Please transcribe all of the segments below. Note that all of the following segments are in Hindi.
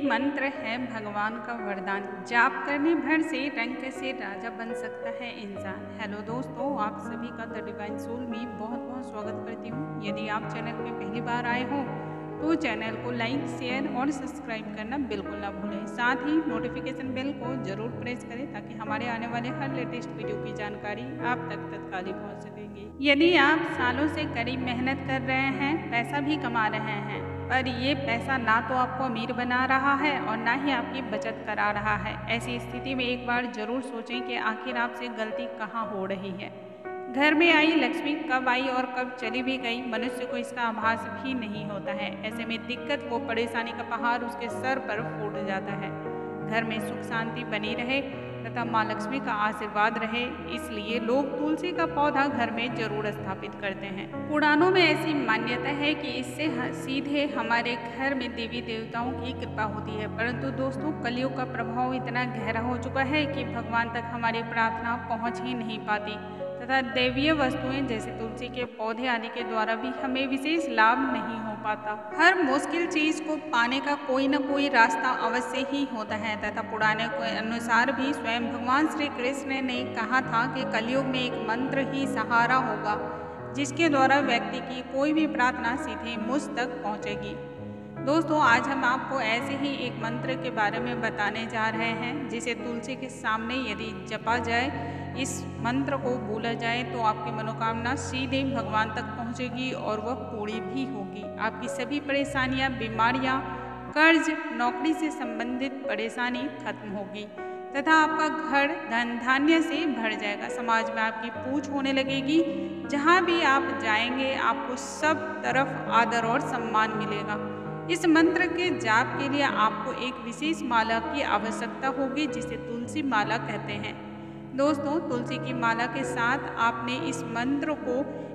मंत्र है भगवान का वरदान। जाप करने भर से रंग से राजा बन सकता है इंसान। हेलो दोस्तों, आप सभी का द डिवाइन सोल में बहुत बहुत स्वागत करती हूँ। यदि आप चैनल पे पहली बार आए हो तो चैनल को लाइक, शेयर और सब्सक्राइब करना बिल्कुल ना भूलें। साथ ही नोटिफिकेशन बेल को ज़रूर प्रेस करें ताकि हमारे आने वाले हर लेटेस्ट वीडियो की जानकारी आप तक तत्काल ही पहुँच सकेगी। यदि आप सालों से कड़ी मेहनत कर रहे हैं, पैसा भी कमा रहे हैं, पर ये पैसा ना तो आपको अमीर बना रहा है और ना ही आपकी बचत करा रहा है, ऐसी स्थिति में एक बार ज़रूर सोचें कि आखिर आपसे गलती कहाँ हो रही है। घर में आई लक्ष्मी कब आई और कब चली भी गई, मनुष्य को इसका आभास भी नहीं होता है। ऐसे में दिक्कत व परेशानी का पहाड़ उसके सर पर फूट जाता है। घर में सुख शांति बनी रहे तथा माँ लक्ष्मी का आशीर्वाद रहे, इसलिए लोग तुलसी का पौधा घर में जरूर स्थापित करते हैं। पुराणों में ऐसी मान्यता है कि इससे सीधे हमारे घर में देवी देवताओं की कृपा होती है। परंतु दोस्तों, कलयुग का प्रभाव इतना गहरा हो चुका है कि भगवान तक हमारी प्रार्थना पहुंच ही नहीं पाती तथा दैवीय वस्तुएं जैसे तुलसी के पौधे आदि के द्वारा भी हमें विशेष लाभ नहीं हो पाता। हर मुश्किल चीज को पाने का कोई न कोई रास्ता अवश्य ही होता है तथा पुराने के अनुसार भी स्वयं भगवान श्री कृष्ण ने कहा था कि कलयुग में एक मंत्र ही सहारा होगा जिसके द्वारा व्यक्ति की कोई भी प्रार्थना सीधे मुझ तक पहुंचेगी। दोस्तों, आज हम आपको ऐसे ही एक मंत्र के बारे में बताने जा रहे हैं जिसे तुलसी के सामने यदि जपा जाए, इस मंत्र को बोला जाए तो आपकी मनोकामना सीधे भगवान तक पहुंचेगी और वह पूरी भी होगी। आपकी सभी परेशानियां, बीमारियां, कर्ज, नौकरी से संबंधित परेशानी खत्म होगी तथा आपका घर धन धान्य से भर जाएगा। समाज में आपकी पूछ होने लगेगी। जहां भी आप जाएंगे आपको सब तरफ आदर और सम्मान मिलेगा। इस मंत्र के जाप के लिए आपको एक विशेष माला की आवश्यकता होगी जिसे तुलसी माला कहते हैं। दोस्तों, तुलसी की माला के साथ आपने इस मंत्र को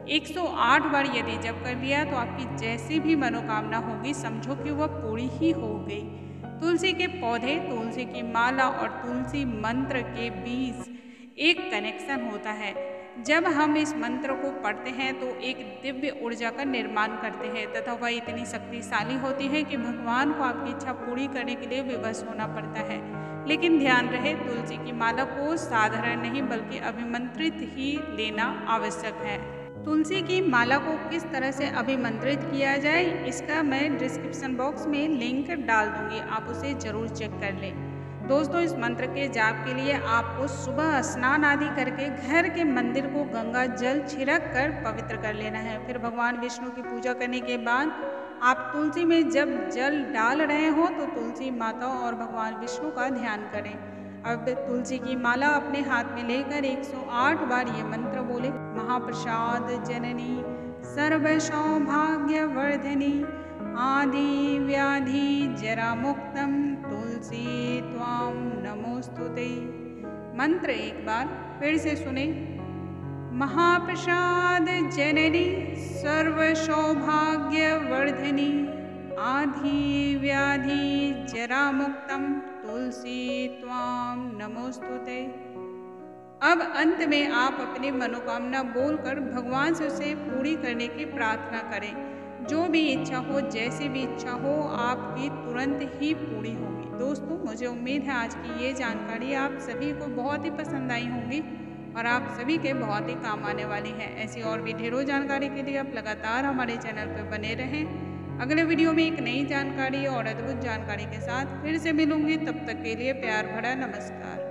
108 बार यदि जप कर लिया तो आपकी जैसी भी मनोकामना होगी समझो कि वह पूरी ही हो गई। तुलसी के पौधे, तुलसी की माला और तुलसी मंत्र के बीच एक कनेक्शन होता है। जब हम इस मंत्र को पढ़ते हैं तो एक दिव्य ऊर्जा का निर्माण करते हैं तथा वह इतनी शक्तिशाली होती है कि भगवान को आपकी इच्छा पूरी करने के लिए विवश होना पड़ता है। लेकिन ध्यान रहे, तुलसी की माला को साधारण नहीं बल्कि अभिमंत्रित ही लेना आवश्यक है। तुलसी की माला को किस तरह से अभिमंत्रित किया जाए, इसका मैं डिस्क्रिप्शन बॉक्स में लिंक डाल दूंगी, आप उसे जरूर चेक कर लें। दोस्तों, इस मंत्र के जाप के लिए आपको सुबह स्नान आदि करके घर के मंदिर को गंगा जल छिड़क कर पवित्र कर लेना है। फिर भगवान विष्णु की पूजा करने के बाद आप तुलसी में जब जल डाल रहे हो तो तुलसी माता और भगवान विष्णु का ध्यान करें। अब तुलसी की माला अपने हाथ में लेकर 108 बार ये मंत्र बोले। महाप्रसाद जननी सर्व सौभाग्य वर्धनी आदि व्याधि जरा मुक्तम तुलसी त्वां नमोस्तुते। मंत्र एक बार फिर से सुने। महाप्रसाद जननी सर्व सौभाग्य वर्धनी आदि व्याधि जरा मुक्तम तुलसी त्वां नमोस्तुते। अब अंत में आप अपनी मनोकामना बोलकर भगवान से उसे पूरी करने की प्रार्थना करें। जो भी इच्छा हो, जैसी भी इच्छा हो, आपकी तुरंत ही पूरी होगी। दोस्तों, मुझे उम्मीद है आज की ये जानकारी आप सभी को बहुत ही पसंद आई होंगी और आप सभी के बहुत ही काम आने वाली है। ऐसी और भी ढेरों जानकारी के लिए आप लगातार हमारे चैनल पर बने रहें। अगले वीडियो में एक नई जानकारी और अद्भुत जानकारी के साथ फिर से मिलूंगी। तब तक के लिए प्यार भरा नमस्कार।